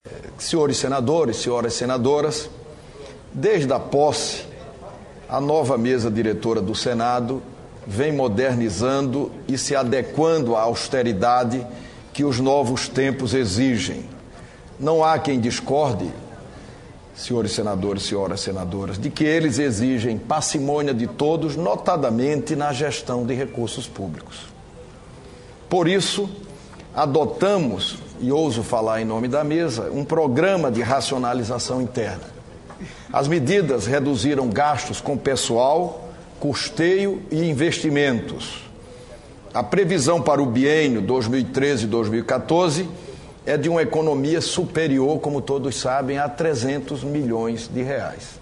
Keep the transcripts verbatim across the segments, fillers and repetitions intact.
Senhores senadores, senhoras senadoras, desde a posse, a nova mesa diretora do Senado vem modernizando e se adequando à austeridade que os novos tempos exigem. Não há quem discorde, senhores senadores, senhoras senadoras, de que eles exigem parcimônia de todos, notadamente na gestão de recursos públicos. Por isso, adotamos, e ouso falar em nome da mesa, um programa de racionalização interna. As medidas reduziram gastos com pessoal, custeio e investimentos. A previsão para o biênio dois mil e treze a dois mil e quatorze é de uma economia superior, como todos sabem, a trezentos milhões de reais.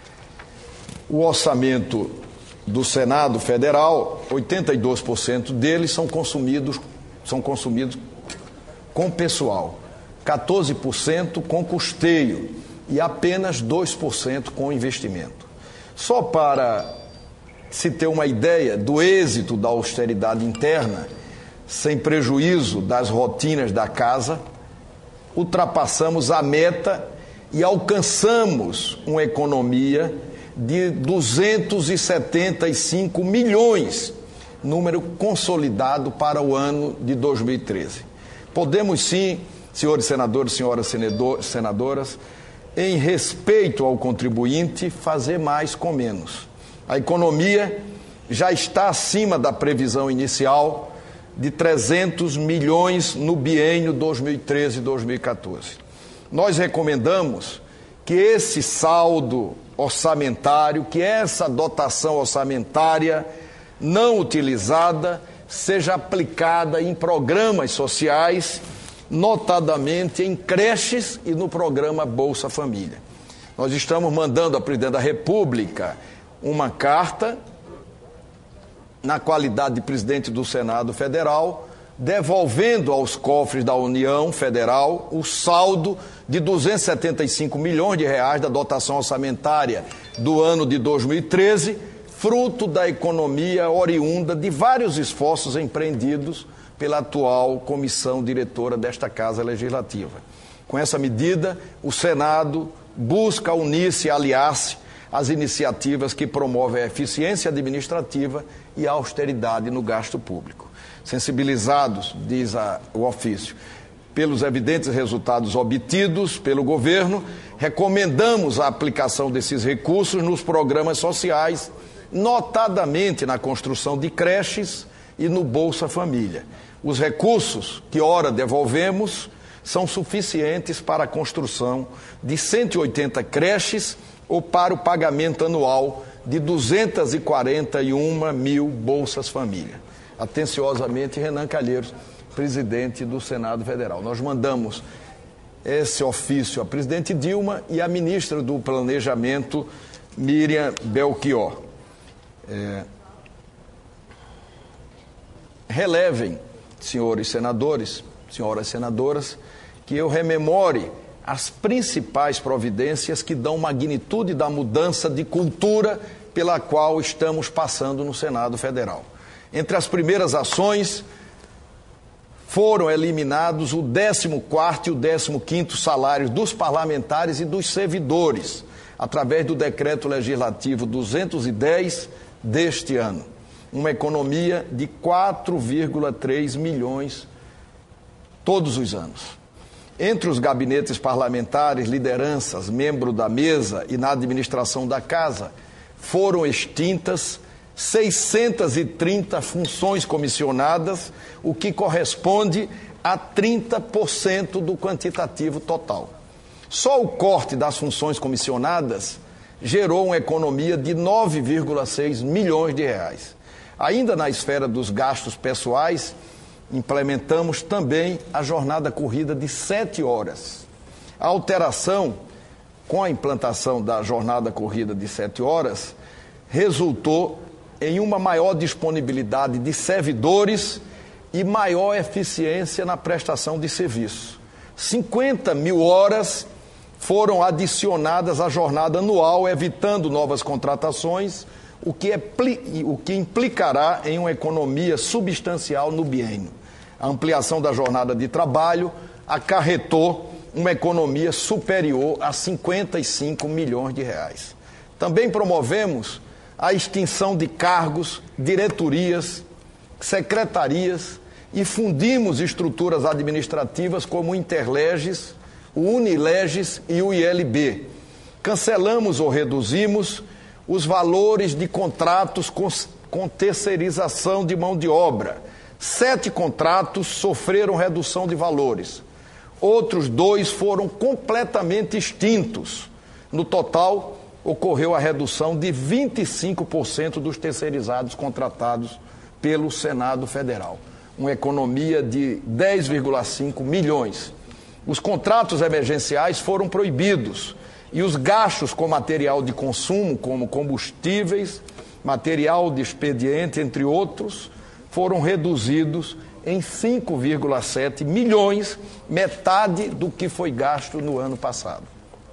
O orçamento do Senado Federal, oitenta e dois por cento deles são consumidos, são consumidos com pessoal, quatorze por cento com custeio e apenas dois por cento com investimento. Só para se ter uma ideia do êxito da austeridade interna, sem prejuízo das rotinas da casa, ultrapassamos a meta e alcançamos uma economia de duzentos e setenta e cinco milhões, número consolidado para o ano de dois mil e treze. Podemos sim, senhores senadores, senhoras senadoras, em respeito ao contribuinte, fazer mais com menos. A economia já está acima da previsão inicial de trezentos milhões no biênio dois mil e treze a dois mil e quatorze. Nós recomendamos que esse saldo orçamentário, que essa dotação orçamentária não utilizada, seja aplicada em programas sociais, notadamente em creches e no programa Bolsa Família. Nós estamos mandando à Presidente da República uma carta, na qualidade de presidente do Senado Federal, devolvendo aos cofres da União Federal o saldo de duzentos e setenta e cinco milhões de reais da dotação orçamentária do ano de dois mil e treze, fruto da economia oriunda de vários esforços empreendidos pela atual comissão diretora desta Casa Legislativa. Com essa medida, o Senado busca unir-se e aliar-se às iniciativas que promovem a eficiência administrativa e a austeridade no gasto público. Sensibilizados, diz a, o ofício, pelos evidentes resultados obtidos pelo governo, recomendamos a aplicação desses recursos nos programas sociais, notadamente na construção de creches e no Bolsa Família. Os recursos que ora devolvemos são suficientes para a construção de cento e oitenta creches ou para o pagamento anual de duzentas e quarenta e uma mil Bolsas Família. Atenciosamente, Renan Calheiros, presidente do Senado Federal. Nós mandamos esse ofício à presidente Dilma e à ministra do Planejamento, Miriam Belchior. É, relevem, senhores senadores, senhoras senadoras, que eu rememore as principais providências que dão magnitude da mudança de cultura pela qual estamos passando no Senado Federal. Entre as primeiras ações, foram eliminados o décimo quarto e o décimo quinto salários dos parlamentares e dos servidores, através do Decreto Legislativo duzentos e dez deste ano. Uma economia de quatro vírgula três milhões todos os anos. Entre os gabinetes parlamentares, lideranças, membros da mesa e na administração da casa, foram extintas seiscentas e trinta funções comissionadas, o que corresponde a trinta por cento do quantitativo total. Só o corte das funções comissionadas gerou uma economia de nove vírgula seis milhões de reais. Ainda na esfera dos gastos pessoais, implementamos também a jornada corrida de sete horas. A alteração, com a implantação da jornada corrida de sete horas, resultou em uma maior disponibilidade de servidores e maior eficiência na prestação de serviço. cinquenta mil horas foram adicionadas à jornada anual, evitando novas contratações, o que, é, o que implicará em uma economia substancial no biênio. A ampliação da jornada de trabalho acarretou uma economia superior a cinquenta e cinco milhões de reais. Também promovemos a extinção de cargos, diretorias, secretarias e fundimos estruturas administrativas como o Interleges, o Unileges e o I L B. Cancelamos ou reduzimos os valores de contratos com, com terceirização de mão de obra. Sete contratos sofreram redução de valores. Outros dois foram completamente extintos. No total, ocorreu a redução de vinte e cinco por cento dos terceirizados contratados pelo Senado Federal. Uma economia de dez vírgula cinco milhões. Os contratos emergenciais foram proibidos e os gastos com material de consumo, como combustíveis, material de expediente, entre outros, foram reduzidos em cinco vírgula sete milhões, metade do que foi gasto no ano passado.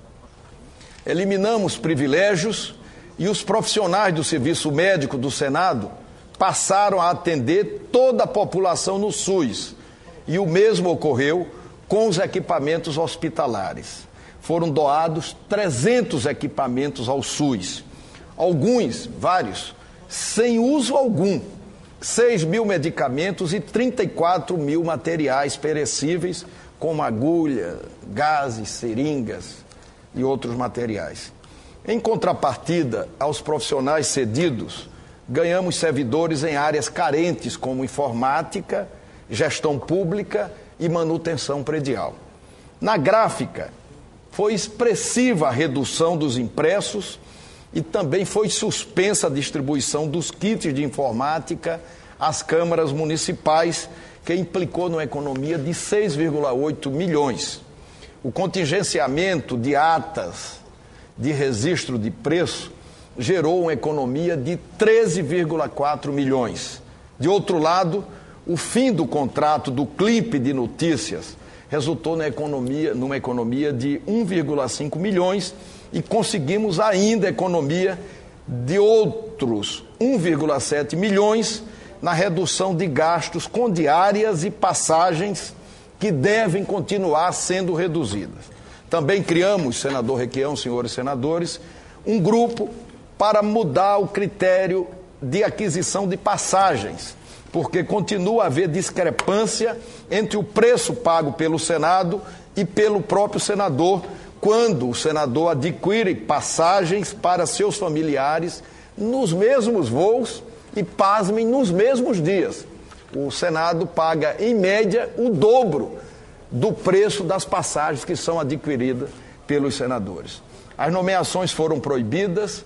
Eliminamos privilégios e os profissionais do serviço médico do Senado passaram a atender toda a população no SUS. E o mesmo ocorreu com os equipamentos hospitalares. Foram doados trezentos equipamentos ao SUS. Alguns, vários, sem uso algum. seis mil medicamentos e trinta e quatro mil materiais perecíveis, como agulha, gases, seringas e outros materiais. Em contrapartida aos profissionais cedidos, ganhamos servidores em áreas carentes, como informática, gestão pública e manutenção predial. Na gráfica, foi expressiva a redução dos impressos e também foi suspensa a distribuição dos kits de informática às câmaras municipais, que implicou numa economia de seis vírgula oito milhões. O contingenciamento de atas de registro de preço gerou uma economia de treze vírgula quatro milhões. De outro lado, o fim do contrato do clipe de notícias resultou na economia, numa economia de um vírgula cinco milhões e conseguimos ainda economia de outros um vírgula sete milhões na redução de gastos com diárias e passagens que devem continuar sendo reduzidas. Também criamos, senador Requião, senhores senadores, um grupo para mudar o critério de aquisição de passagens, porque continua a haver discrepância entre o preço pago pelo Senado e pelo próprio senador, quando o senador adquire passagens para seus familiares nos mesmos voos e, pasmem, nos mesmos dias. O Senado paga, em média, o dobro do preço das passagens que são adquiridas pelos senadores. As nomeações foram proibidas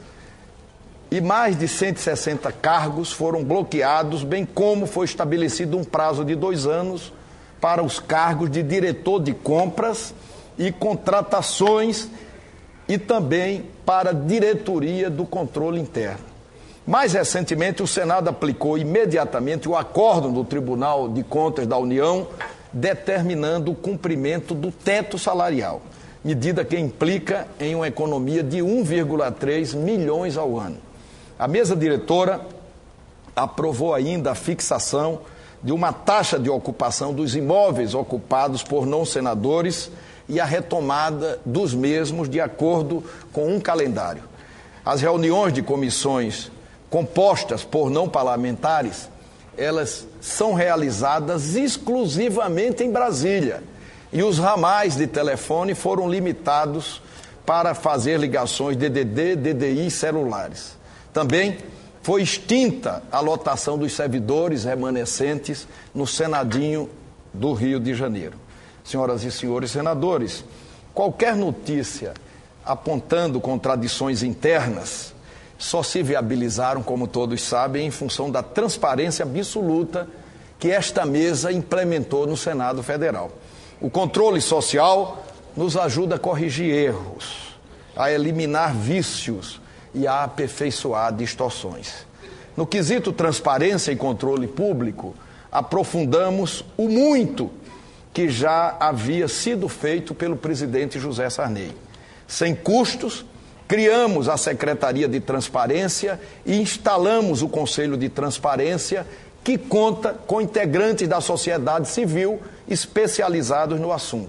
e mais de cento e sessenta cargos foram bloqueados, bem como foi estabelecido um prazo de dois anos para os cargos de diretor de compras e contratações e também para a diretoria do controle interno. Mais recentemente, o Senado aplicou imediatamente o acórdão do Tribunal de Contas da União, determinando o cumprimento do teto salarial, medida que implica em uma economia de um vírgula três milhões ao ano. A mesa diretora aprovou ainda a fixação de uma taxa de ocupação dos imóveis ocupados por não senadores e a retomada dos mesmos de acordo com um calendário. As reuniões de comissões compostas por não parlamentares, elas são realizadas exclusivamente em Brasília e os ramais de telefone foram limitados para fazer ligações D D D, D D I e celulares. Também foi extinta a lotação dos servidores remanescentes no Senadinho do Rio de Janeiro. Senhoras e senhores senadores, qualquer notícia apontando contradições internas só se viabilizaram, como todos sabem, em função da transparência absoluta que esta mesa implementou no Senado Federal. O controle social nos ajuda a corrigir erros, a eliminar vícios e a aperfeiçoar distorções. No quesito transparência e controle público, aprofundamos o muito que já havia sido feito pelo presidente José Sarney. Sem custos, criamos a Secretaria de Transparência e instalamos o Conselho de Transparência, que conta com integrantes da sociedade civil especializados no assunto.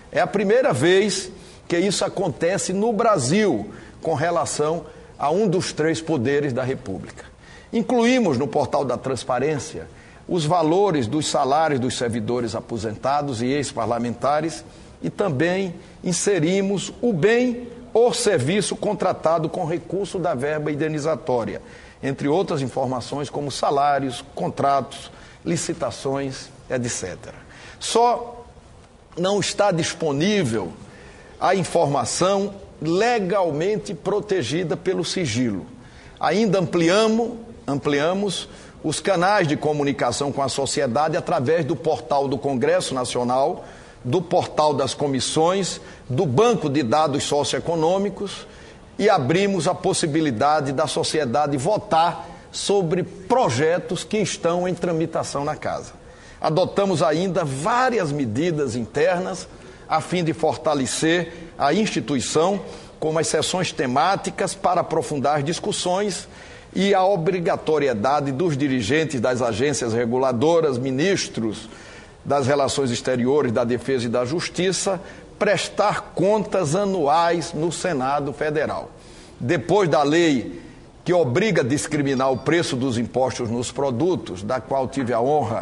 É a primeira vez que isso acontece no Brasil com relação a um dos três poderes da República. Incluímos no portal da transparência os valores dos salários dos servidores aposentados e ex-parlamentares e também inserimos o bem ou serviço contratado com recurso da verba indenizatória, entre outras informações como salários, contratos, licitações, etcétera. Só não está disponível a informação legalmente protegida pelo sigilo. Ainda ampliamos, ampliamos os canais de comunicação com a sociedade através do portal do Congresso Nacional, do portal das comissões, do banco de dados socioeconômicos e abrimos a possibilidade da sociedade votar sobre projetos que estão em tramitação na casa. Adotamos ainda várias medidas internas a fim de fortalecer a instituição, como as sessões temáticas para aprofundar discussões e a obrigatoriedade dos dirigentes das agências reguladoras, ministros das Relações Exteriores, da Defesa e da Justiça, prestar contas anuais no Senado Federal. Depois da lei que obriga a discriminar o preço dos impostos nos produtos, da qual tive a honra,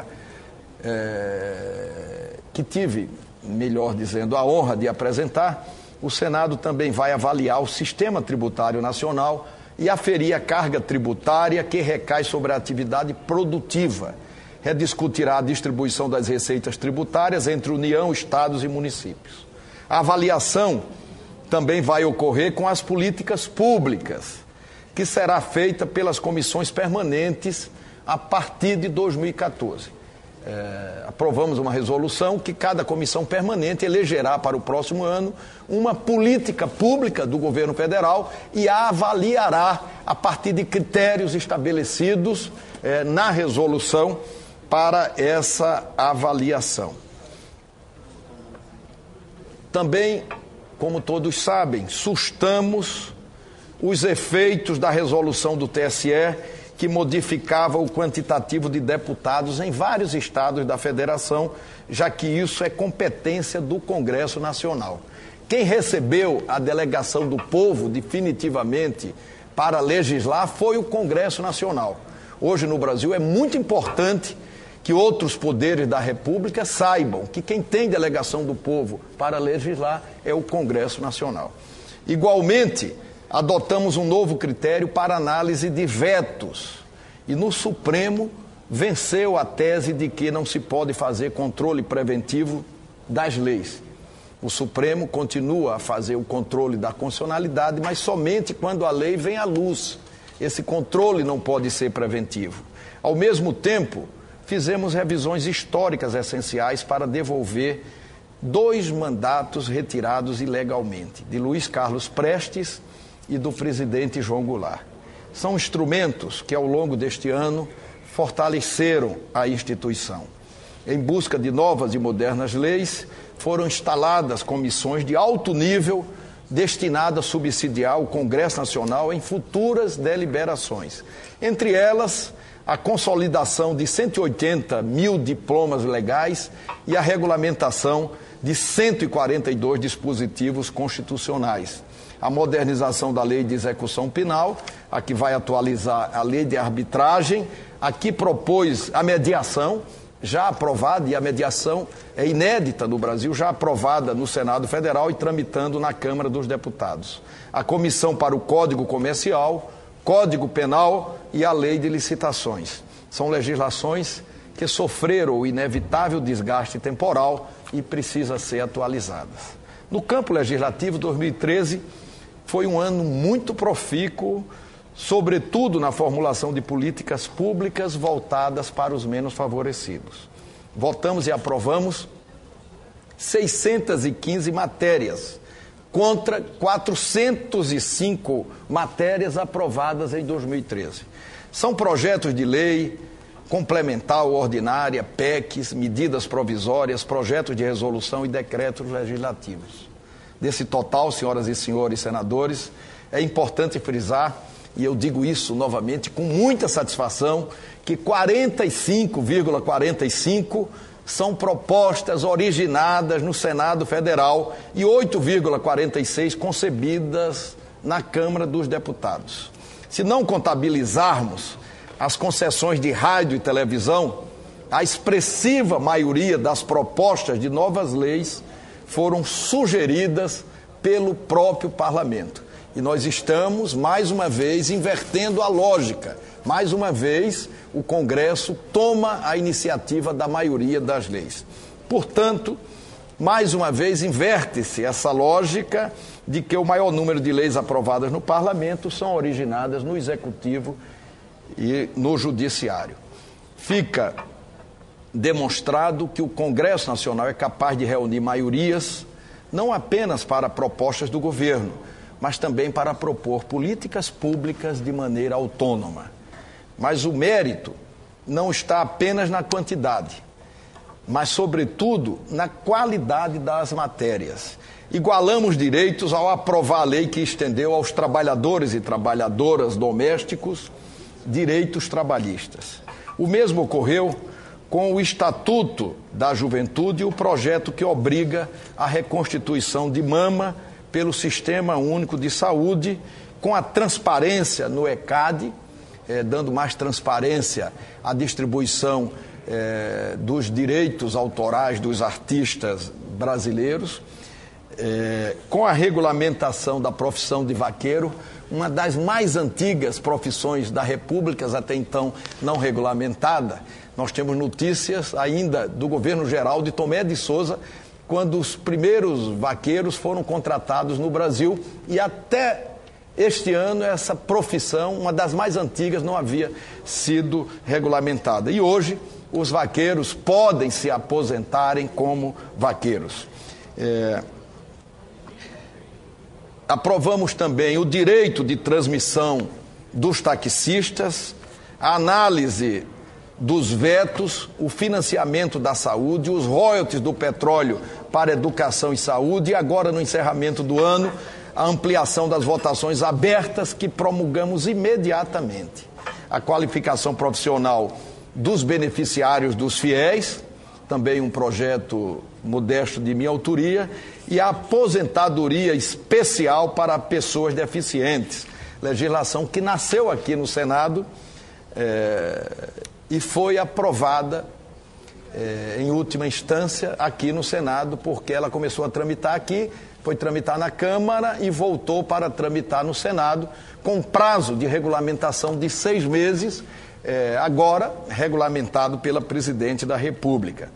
é, que tive, melhor dizendo, a honra de apresentar, o Senado também vai avaliar o sistema tributário nacional e aferir a carga tributária que recai sobre a atividade produtiva. Rediscutirá a distribuição das receitas tributárias entre União, Estados e municípios. A avaliação também vai ocorrer com as políticas públicas, que será feita pelas comissões permanentes a partir de dois mil e quatorze. É, aprovamos uma resolução que cada comissão permanente elegerá para o próximo ano uma política pública do governo federal e a avaliará a partir de critérios estabelecidos é, na resolução para essa avaliação. Também, como todos sabem, sustamos os efeitos da resolução do T S E que modificava o quantitativo de deputados em vários estados da federação, já que isso é competência do Congresso Nacional. Quem recebeu a delegação do povo definitivamente para legislar foi o Congresso Nacional. Hoje no Brasil é muito importante que outros poderes da República saibam que quem tem delegação do povo para legislar é o Congresso Nacional. Igualmente, adotamos um novo critério para análise de vetos e no Supremo venceu a tese de que não se pode fazer controle preventivo das leis. O Supremo continua a fazer o controle da constitucionalidade, mas somente quando a lei vem à luz. Esse controle não pode ser preventivo. Ao mesmo tempo, fizemos revisões históricas essenciais para devolver dois mandatos retirados ilegalmente, de Luiz Carlos Prestes e do presidente João Goulart. São instrumentos que, ao longo deste ano, fortaleceram a instituição. Em busca de novas e modernas leis, foram instaladas comissões de alto nível destinadas a subsidiar o Congresso Nacional em futuras deliberações. Entre elas, a consolidação de cento e oitenta mil diplomas legais e a regulamentação de cento e quarenta e dois dispositivos constitucionais. A modernização da lei de execução penal, a que vai atualizar a lei de arbitragem, a que propôs a mediação, já aprovada, e a mediação é inédita no Brasil, já aprovada no Senado Federal e tramitando na Câmara dos Deputados. A Comissão para o Código Comercial, Código Penal e a Lei de Licitações. São legislações que sofreram o inevitável desgaste temporal e precisam ser atualizadas. No campo legislativo, dois mil e treze foi um ano muito profícuo, sobretudo na formulação de políticas públicas voltadas para os menos favorecidos. Votamos e aprovamos seiscentas e quinze matérias, contra quatrocentas e cinco matérias aprovadas em dois mil e treze. São projetos de lei complementar ou ordinária, P E Cs, medidas provisórias, projetos de resolução e decretos legislativos. Desse total, senhoras e senhores senadores, é importante frisar, e eu digo isso novamente com muita satisfação, que quarenta e cinco vírgula quarenta e cinco por cento são propostas originadas no Senado Federal e oito vírgula quarenta e seis concebidas na Câmara dos Deputados. Se não contabilizarmos as concessões de rádio e televisão, a expressiva maioria das propostas de novas leis foram sugeridas pelo próprio Parlamento. E nós estamos, mais uma vez, invertendo a lógica. Mais uma vez, o Congresso toma a iniciativa da maioria das leis. Portanto, mais uma vez, inverte-se essa lógica de que o maior número de leis aprovadas no Parlamento são originadas no Executivo e no Judiciário. Fica demonstrado que o Congresso Nacional é capaz de reunir maiorias, não apenas para propostas do governo, mas também para propor políticas públicas de maneira autônoma. Mas o mérito não está apenas na quantidade, mas, sobretudo, na qualidade das matérias. Igualamos direitos ao aprovar a lei que estendeu aos trabalhadores e trabalhadoras domésticos direitos trabalhistas. O mesmo ocorreu com o Estatuto da Juventude e o projeto que obriga a reconstituição de mama pelo Sistema Único de Saúde, com a transparência no ECAD, eh, dando mais transparência à distribuição eh, dos direitos autorais dos artistas brasileiros, eh, com a regulamentação da profissão de vaqueiro, uma das mais antigas profissões da República, até então não regulamentada. Nós temos notícias ainda do governo geral de Tomé de Souza, quando os primeiros vaqueiros foram contratados no Brasil, e até este ano essa profissão, uma das mais antigas, não havia sido regulamentada. E hoje os vaqueiros podem se aposentarem como vaqueiros. É... Aprovamos também o direito de transmissão dos taxistas, a análise dos vetos, o financiamento da saúde, os royalties do petróleo para educação e saúde, e agora, no encerramento do ano, a ampliação das votações abertas que promulgamos imediatamente. A qualificação profissional dos beneficiários dos fiéis, também um projeto modesto de minha autoria, e a aposentadoria especial para pessoas deficientes, legislação que nasceu aqui no Senado é, e foi aprovada é, em última instância aqui no Senado, porque ela começou a tramitar aqui, foi tramitar na Câmara e voltou para tramitar no Senado, com prazo de regulamentação de seis meses, é, agora regulamentado pela Presidente da República.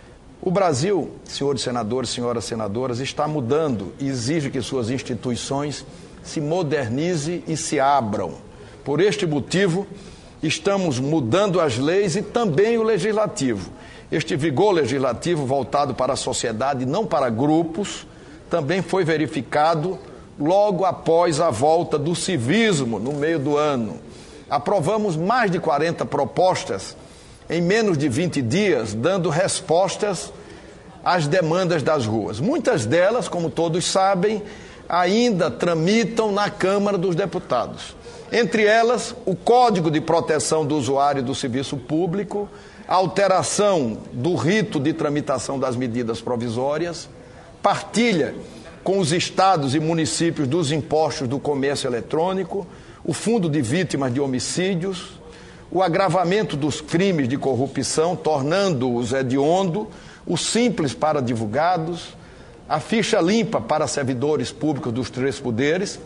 O Brasil, senhores senadores, senhoras senadoras, está mudando e exige que suas instituições se modernizem e se abram. Por este motivo, estamos mudando as leis e também o legislativo. Este vigor legislativo voltado para a sociedade, não para grupos, também foi verificado logo após a volta do civismo no meio do ano. Aprovamos mais de quarenta propostas em menos de vinte dias, dando respostas às demandas das ruas. Muitas delas, como todos sabem, ainda tramitam na Câmara dos Deputados. Entre elas, o Código de Proteção do Usuário do Serviço Público, a alteração do rito de tramitação das medidas provisórias, partilha com os estados e municípios dos impostos do comércio eletrônico, o Fundo de Vítimas de Homicídios, o agravamento dos crimes de corrupção, tornando-os hediondo, o simples para advogados, a ficha limpa para servidores públicos dos três poderes,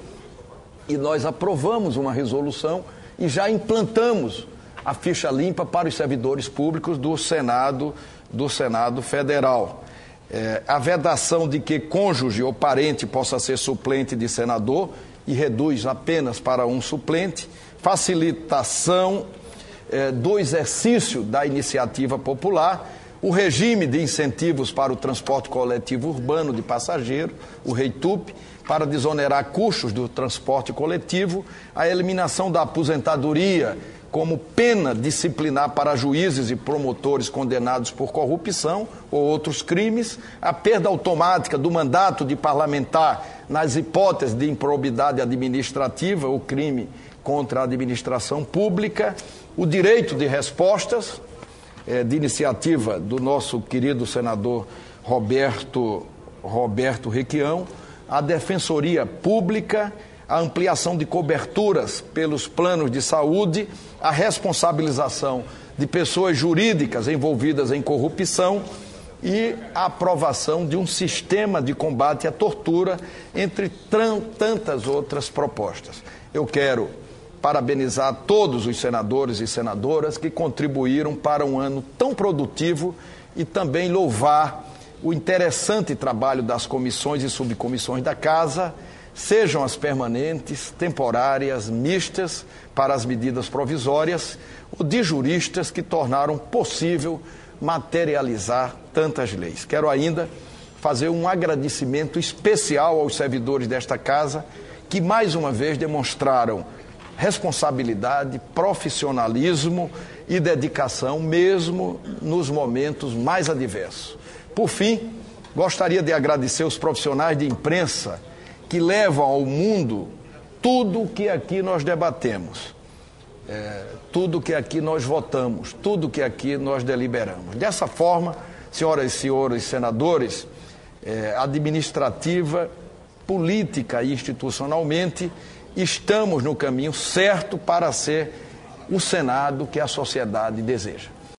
e nós aprovamos uma resolução e já implantamos a ficha limpa para os servidores públicos do Senado, do Senado Federal. É, a vedação de que cônjuge ou parente possa ser suplente de senador e reduz apenas para um suplente, facilitação é, do exercício da iniciativa popular, o regime de incentivos para o transporte coletivo urbano de passageiro, o REITUP, para desonerar custos do transporte coletivo, a eliminação da aposentadoria como pena disciplinar para juízes e promotores condenados por corrupção ou outros crimes, a perda automática do mandato de parlamentar nas hipóteses de improbidade administrativa ou crime contra a administração pública, o direito de respostas, é, de iniciativa do nosso querido senador Roberto, Roberto Requião, a Defensoria Pública, a ampliação de coberturas pelos planos de saúde, a responsabilização de pessoas jurídicas envolvidas em corrupção e a aprovação de um sistema de combate à tortura, entre tantas outras propostas. Eu quero parabenizar todos os senadores e senadoras que contribuíram para um ano tão produtivo e também louvar o interessante trabalho das comissões e subcomissões da Casa, sejam as permanentes, temporárias, mistas para as medidas provisórias, ou de juristas que tornaram possível materializar tantas leis. Quero ainda fazer um agradecimento especial aos servidores desta Casa, que mais uma vez demonstraram responsabilidade, profissionalismo e dedicação, mesmo nos momentos mais adversos. Por fim, gostaria de agradecer os profissionais de imprensa que levam ao mundo tudo o que aqui nós debatemos, é, tudo o que aqui nós votamos, tudo o que aqui nós deliberamos. Dessa forma, senhoras e senhores senadores, é, administrativa, política e institucionalmente, estamos no caminho certo para ser o Senado que a sociedade deseja.